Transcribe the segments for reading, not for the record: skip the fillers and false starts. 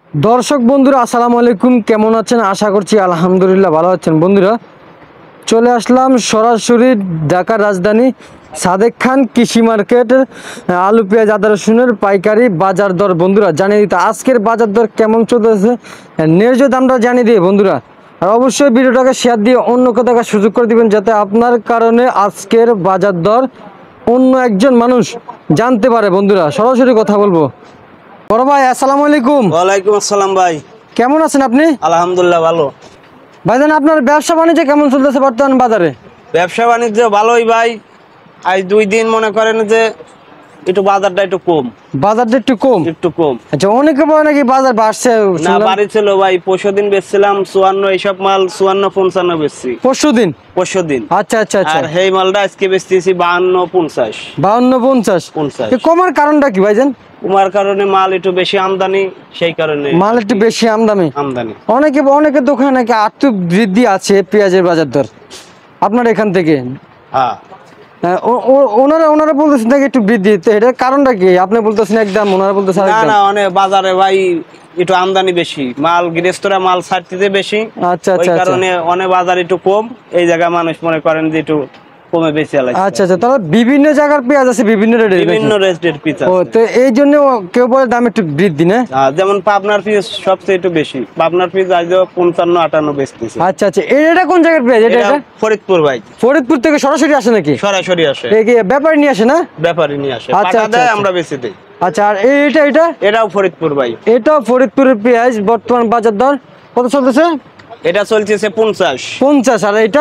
দর্শক বন্ধুরা আসসালামু আলাইকুম, কেমন আছেন? আশা করছি আলহামদুলিল্লাহ ভালো আছেন। বন্ধুরা চলে আসলাম সরাসরি ঢাকার রাজধানী সাদেক খান কৃষি মার্কেটের আলু পেঁয়াজ আদা রসুনের পাইকারি বাজার দর বন্ধুরা জানিয়ে দিতে আজকের বাজার দর কেমন চলতেছে ন্যায্য দামটা জানিয়ে দিয়ে বন্ধুরা। আর অবশ্যই ভিডিওটাকে শেয়ার দিয়ে অন্য কোথাও সুযোগ করে দিবেন, যাতে আপনার কারণে আজকের বাজার দর অন্য একজন মানুষ জানতে পারে। বন্ধুরা সরাসরি কথা বলবো। বড় ভাই আসসালামু আলাইকুম। ওয়ালাইকুম আসসালাম ভাই। কেমন আছেন আপনি? আলহামদুলিল্লাহ ভালো। ভাইজান আপনার ব্যবসা বাণিজ্য কেমন চলতেছে বর্তমান বাজারে? ব্যবসা বাণিজ্য ভালোই ভাই। আজ 2 দিন মনে করেন যে একটু বাজারটা একটু কম। বাজারটা একটু কম। আচ্ছা, অনেকে বলে নাকি বাজার বাড়ছে। না বাড়ি ছিল ভাই, পরশুদিন বেচছিলাম 54, এইসব মাল 54 55 বেচছি পরশুদিন। আচ্ছা আচ্ছা আচ্ছা। আর এই মালটা আজকে বেচতেছি 52 50। 52 50 কমার কারণটা কি ভাইজান? কমার কারণে মাল একটু বেশি আমদানি, সেই কারণে মাল একটু বেশি আমদানি। অনেকে দোকানে নাকি আর্থ বৃদ্ধি আছে পেঁয়াজের বাজার দর আপনার এখান থেকে। হ্যাঁ ওনারা বলতেছেন নাকি একটু বৃদ্ধি, তো এটার কারণটা কি? আপনি বলতেছেন একদম, ওনারা বলতেছেন না অনেক বাজারে ভাই একটু আমদানি বেশি, মাল গৃহস্থরা মাল ছাড়তে বেশি। আচ্ছা ওই আচ্ছা। কারণে অনেক বাজার একটু কম, এই জায়গায় মানুষ মনে করেন যে একটু কমে বেশি লাগছে। আচ্ছা আচ্ছা, তাহলে বিভিন্ন জায়গার পেঁয়াজ আছে বিভিন্ন রেটের পিস ও, আছে। তো এই জন্য কেউ বলে দাম একটু বৃদ্ধি না। যেমন পাবনার পিস সবচেয়ে একটু বেশি, পাবনার পিস আজ 55 58 বেচতেছে। আচ্ছা আচ্ছা, এটা কোন জায়গার পেঁয়াজ? এটা ফরিদপুর ভাই। ফরিদপুর থেকে সরাসরি আসে নাকি? সরাসরি আসে, ব্যাপারী নিয়ে আসে না? ব্যাপারী নিয়ে আসে, আচ্ছা পাঠা দেয়, আমরা বেচে দেই। আচ্ছা, আর এটাও ফরিদপুর ভাই। এটাও ফরিদপুরের পেঁয়াজ। বর্তমান বাজার দর কত চলতেছে? এটা চলতেছে 50। আর এটা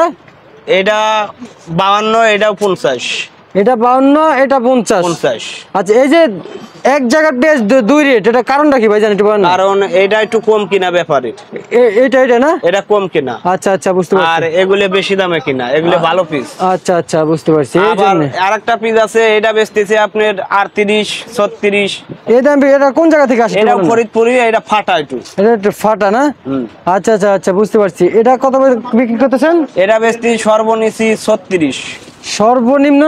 52, এটাও 50। এটা 52, এটা 50। আচ্ছা, এই যে এক জায়গার পেঁয়াজ দুই রেট, এটা কারণটা কি ভাই জানি একটু বলেন না? কারণ এটা একটু কম কিনা ব্যাপারী, এটা না, এটা কম কিনা। আচ্ছা আচ্ছা, বুঝতে পারছি। আর এগুলো বেশি দামে কিনা, এগুলো ভালো পিস। আচ্ছা আচ্ছা, বুঝতে পারছি। আবার আরেকটা পিস আছে, এটা বেচতেছে আপনার 38 36। এটা কোন জায়গা থেকে আসে? এটা ফরিদপুরি, এটা ফাটা এটা একটু ফাটা না? আচ্ছা আচ্ছা আচ্ছা, বুঝতে পারছি। এটা কত বিক্রি করতেছেন? এটা বেচতে সর্বনিম্ন 36। সর্বনিম্ন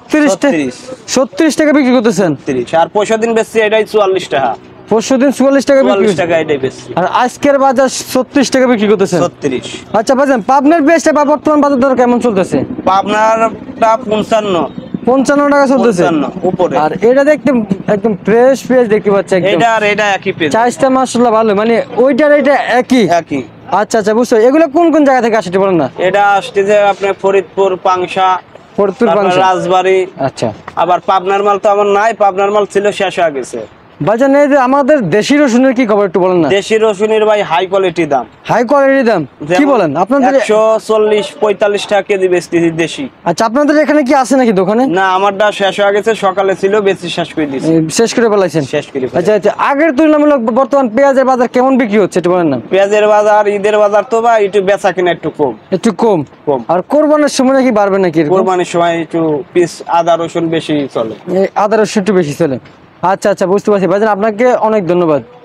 36 টাকা বিক্রি করতেছেন। আর পরশুদিন বেচছি এটাই 44 টাকা। পরশুদিন 44 টাকা বিক্রি। 44 টাকা এটাই বেচছি। আর আজকের বাজার 36 টাকা বিক্রি করতেছেন। 36। আচ্ছা ভাইজান, পাবনার পেঁয়াজটা বা বর্তমান বাজার দর কেমন চলতেছে? পাবনারটা 55 টাকা চলতেছে উপরে। আর এটা দেখতে একদম ফ্রেশ পেঁয়াজ দেখতে পাচ্ছি একদম। এটা একই পেঁয়াজ, চাইজটা মাশাআল্লাহ ভালো, মানে ওইটার এটা একই। আচ্ছা আচ্ছা, বুঝছো। এগুলো কোন কোন জায়গা থেকে আসে বলেন না? এটা আসতেছে আপনার ফরিদপুর, পাংশা, রাজবাড়ী। আচ্ছা, আবার পাবনার মাল তো আমার নাই, পাবনার মাল ছিল শেষ হয়ে গেছে। ভাইজান এই যে আমাদের দেশি রসুনের কি খবর একটু বলেন না? দেশি রসুনের ভাই হাই কোয়ালিটি দাম। হাই কোয়ালিটি দাম কি বলেন আপনাদের? 140 45 টাকা কেজি বেচতেছি দেশি। আচ্ছা, আপনাদের এখানে কি আছে নাকি দোকানে? না, আমারটা শেষ হয়ে গেছে, সকালে ছিল, বেশি শেষ করে দিয়েছি। শেষ করে ফেলাইছেন? আচ্ছা আচ্ছা, আগের তুলনামূলক বর্তমান পেঁয়াজের বাজার কেমন বিক্রি হচ্ছে একটু বলেন না? পেঁয়াজের বাজার, ঈদের বাজার তো ভাই একটু বেচা কিনা একটু কম। আর কোরবানির সময় নাকি বাড়বে নাকি? কোরবানির সময় একটু পিস আদা রসুন বেশি চলে। আদা রসুন একটু বেশি চলে। আচ্ছা আচ্ছা, বুঝতে পারছি ভাইজান, আপনাকে অনেক ধন্যবাদ।